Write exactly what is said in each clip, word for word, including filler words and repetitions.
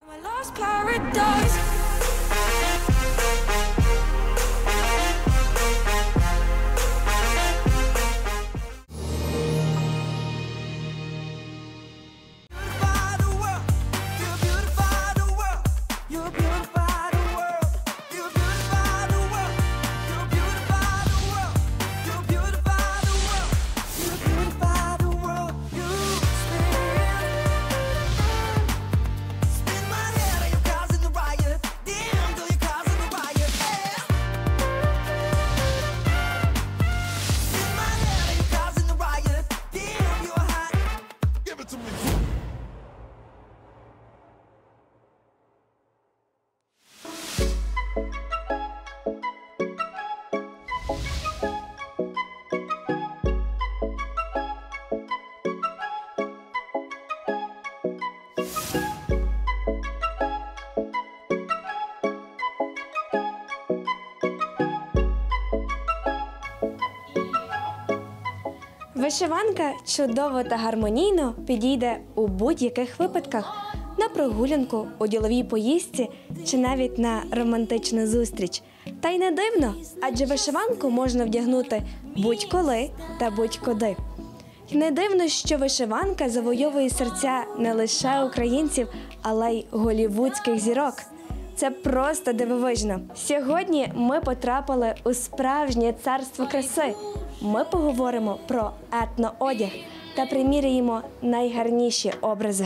Вишиванка чудово та гармонійно підійде у будь-яких випадках – на прогулянку, у діловій поїздці чи навіть на романтичну зустріч. Та й не дивно, адже вишиванку можна вдягнути будь-коли та будь-куди. І не дивно, що вишиванка завойовує серця не лише українців, але й голлівудських зірок. Це просто дивовижно. Сьогодні ми потрапили у справжнє царство краси. Ми поговоримо про етноодяг та приміряємо найгарніші образи.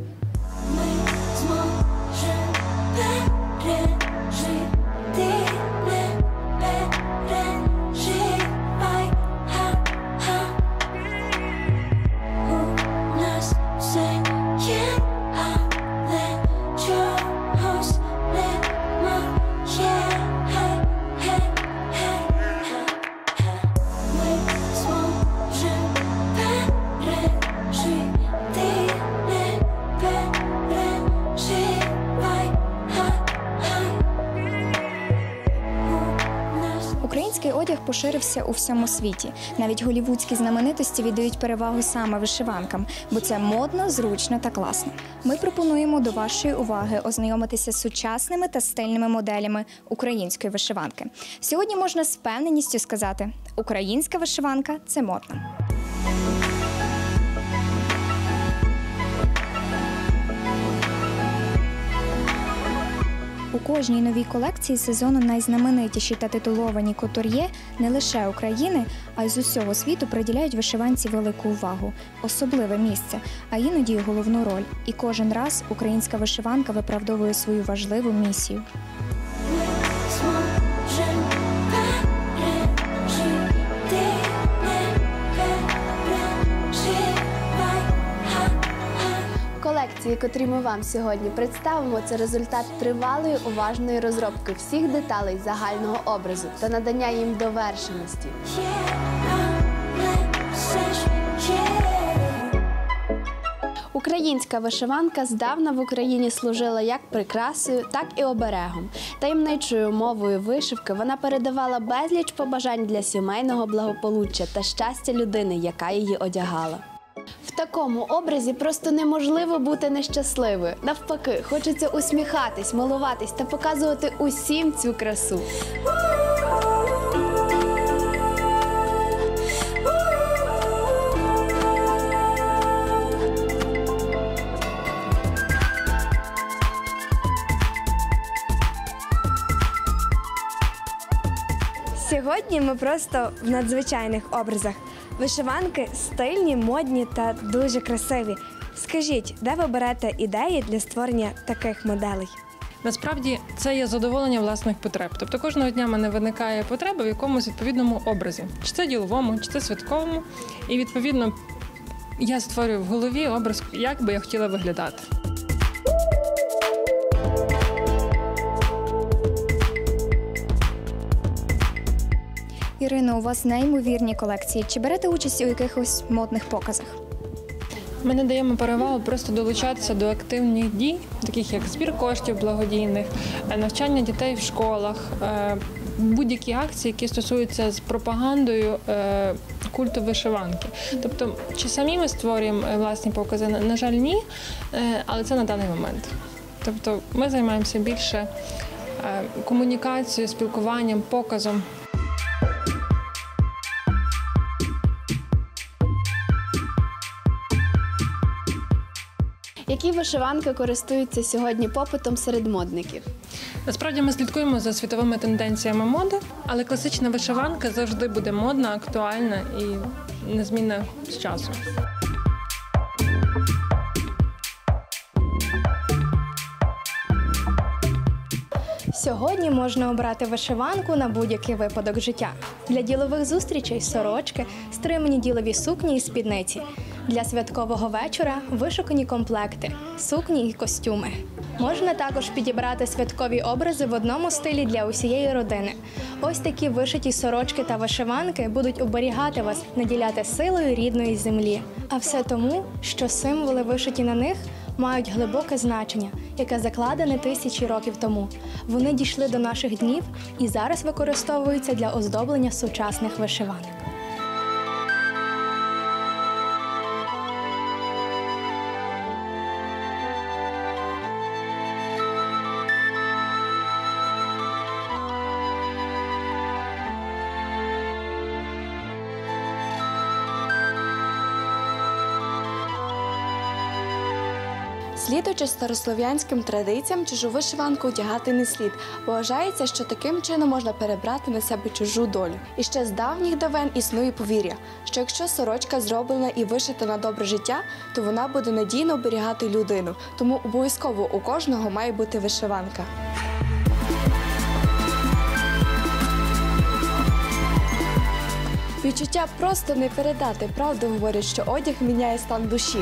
Український одяг поширився у всьому світі. Навіть голлівудські знаменитості віддають перевагу саме вишиванкам, бо це модно, зручно та класно. Ми пропонуємо до вашої уваги ознайомитися з сучасними та стильними моделями української вишиванки. Сьогодні можна з впевненістю сказати, українська вишиванка – це модно. У кожній новій колекції сезону найзнаменитіші та титуловані кутур'є не лише України, а й з усього світу приділяють вишиванці велику увагу, особливе місце, а іноді й головну роль. І кожен раз українська вишиванка виправдовує свою важливу місію. Колекції, котрі ми вам сьогодні представимо, це результат тривалої уважної розробки всіх деталей загального образу та надання їм довершеності. Українська вишиванка здавна в Україні служила як прикрасою, так і оберегом. Таємничою мовою вишивки вона передавала безліч побажань для сімейного благополуччя та щастя людини, яка її одягала. В такому образі просто неможливо бути нещасливою. Навпаки, хочеться усміхатись, милуватись та показувати усім цю красу. Сьогодні ми просто в надзвичайних образах. Вишиванки стильні, модні та дуже красиві. Скажіть, де ви берете ідеї для створення таких моделей? Насправді, це є задоволення власних потреб. Тобто кожного дня в мене виникає потреба в якомусь відповідному образі. Чи це діловому, чи це святковому. І, відповідно, я створюю в голові образ, як би я хотіла виглядати. Ірино, у вас неймовірні колекції. Чи берете участь у якихось модних показах? Ми надаємо перевагу просто долучатися до активних дій, таких як збір коштів благодійних, навчання дітей в школах, будь-які акції, які стосуються з пропагандою культу вишиванки. Тобто, чи самі ми створюємо власні покази? На жаль, ні, але це на даний момент. Тобто ми займаємося більше комунікацією, спілкуванням, показом. Які вишиванки користуються сьогодні попитом серед модників? Насправді ми слідкуємо за світовими тенденціями моди, але класична вишиванка завжди буде модна, актуальна і незмінна з часом. Сьогодні можна обрати вишиванку на будь-який випадок життя. Для ділових зустрічей – сорочки, стримані ділові сукні і спідниці. Для святкового вечора – вишукані комплекти, сукні і костюми. Можна також підібрати святкові образи в одному стилі для усієї родини. Ось такі вишиті сорочки та вишиванки будуть оберігати вас, наділяти силою рідної землі. А все тому, що символи, вишиті на них, мають глибоке значення, яке закладене тисячі років тому. Вони дійшли до наших днів і зараз використовуються для оздоблення сучасних вишиванок. Слідуючи старослов'янським традиціям, чужу вишиванку одягати не слід, бо вважається, що таким чином можна перебрати на себе чужу долю. І ще з давніх давен існує повір'я, що якщо сорочка зроблена і вишита на добре життя, то вона буде надійно оберігати людину. Тому обов'язково у кожного має бути вишиванка. Відчуття просто не передати. Правду говорять, що одяг міняє стан душі.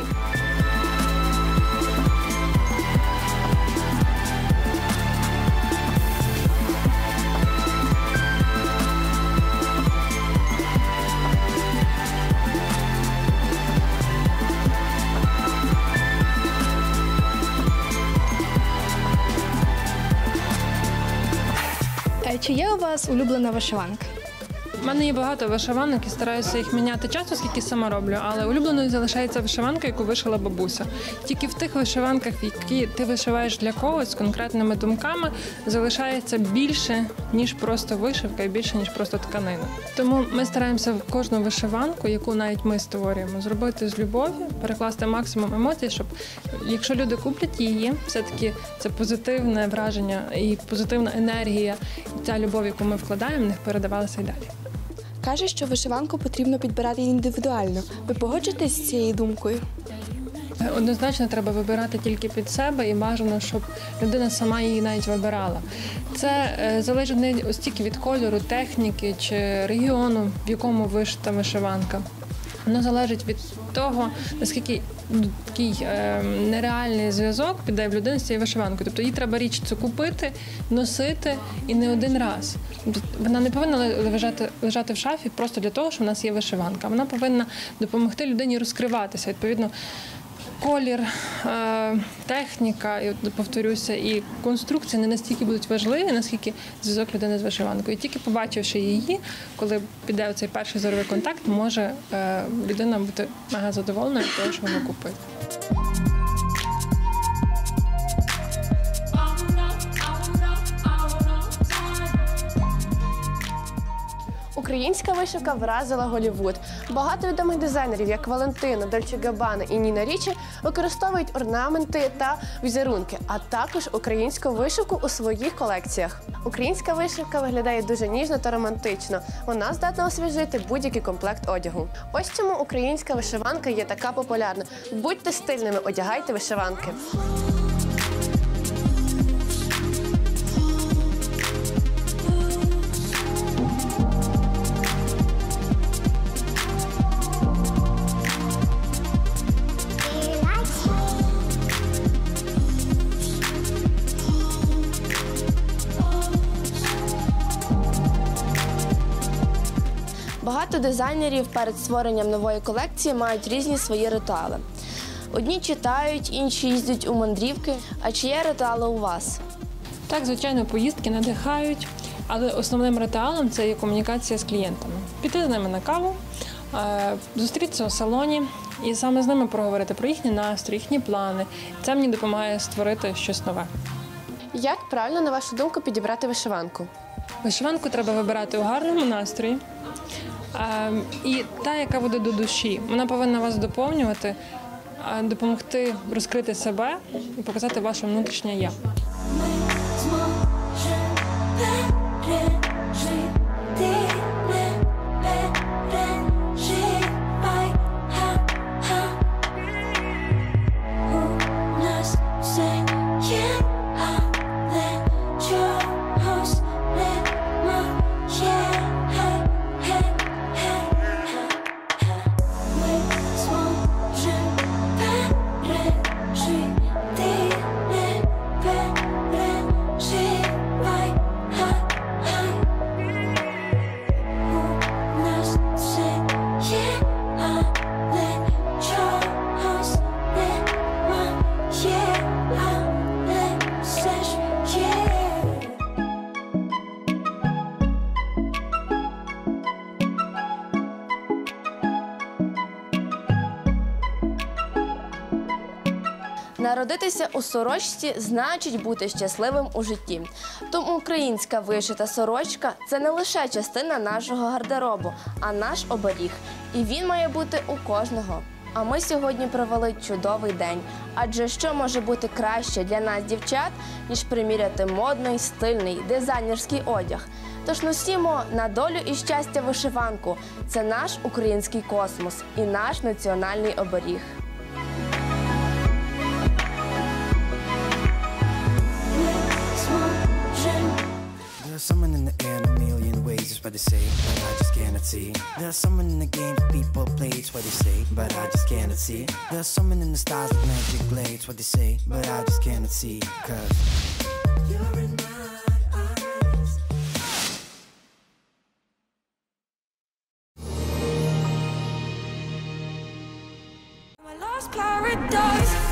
Чи є у вас улюблена вишиванка? У мене є багато вишиванок і стараюся їх міняти часто, скільки сама роблю, але улюбленою залишається вишиванка, яку вишила бабуся. Тільки в тих вишиванках, які ти вишиваєш для когось з конкретними думками, залишається більше, ніж просто вишивка і більше, ніж просто тканина. Тому ми стараємося кожну вишиванку, яку навіть ми створюємо, зробити з любов'ю, перекласти максимум емоцій, щоб якщо люди куплять її, все-таки це позитивне враження і позитивна енергія, і ця любов, яку ми вкладаємо, в них передавалася й далі. Каже, що вишиванку потрібно підбирати індивідуально. Ви погоджуєтесь з цією думкою? Однозначно треба вибирати тільки під себе і бажано, щоб людина сама її навіть вибирала. Це е, залежить не стільки від кольору, техніки чи регіону, в якому вишита вишиванка. Воно залежить від того, наскільки такий е, нереальний зв'язок піде в людину з цією вишиванкою. Тобто їй треба річ цю купити, носити і не один раз. Вона не повинна лежати, лежати в шафі просто для того, що в нас є вишиванка. Вона повинна допомогти людині розкриватися. Відповідно, колір, е, техніка, і, повторюся, і конструкція не настільки будуть важливі, наскільки зв'язок людини з вишиванкою. І тільки побачивши її, коли піде цей перший зоровий контакт, може е, людина бути мега задоволена від того, що вона купить. Українська вишивка вразила Голлівуд. Багато відомих дизайнерів, як Валентино, Дольче Габбана і Ніна Річі, використовують орнаменти та візерунки, а також українську вишивку у своїх колекціях. Українська вишивка виглядає дуже ніжно та романтично. Вона здатна освіжити будь-який комплект одягу. Ось чому українська вишиванка є така популярна. Будьте стильними, одягайте вишиванки. Багато дизайнерів перед створенням нової колекції мають різні свої ритуали. Одні читають, інші їздять у мандрівки. А чи є ритуали у вас? Так, звичайно, поїздки надихають, але основним ритуалом це є комунікація з клієнтами. Піти з ними на каву, зустрітися у салоні, і саме з ними проговорити про їхній настрій, їхні плани. Це мені допомагає створити щось нове. Як правильно, на вашу думку, підібрати вишиванку? Вишиванку треба вибирати у гарному настрої. А, і та, яка буде до душі, вона повинна вас доповнювати, а, допомогти розкрити себе і показати ваше внутрішнє «я». Народитися у сорочці значить бути щасливим у житті. Тому українська вишита сорочка – це не лише частина нашого гардеробу, а наш оберіг. І він має бути у кожного. А ми сьогодні провели чудовий день. Адже що може бути краще для нас, дівчат, ніж приміряти модний, стильний, дизайнерський одяг? Тож носімо на долю і щастя вишиванку. Це наш український космос і наш національний оберіг. There's someone in the air in a million ways, it's what they say, but I just cannot see. There's someone in the game that people play, it's what they say, but I just cannot see. There's someone in the stars like magic glades, what they say, but I just cannot see. Cause you're in my eyes. My lost paradise.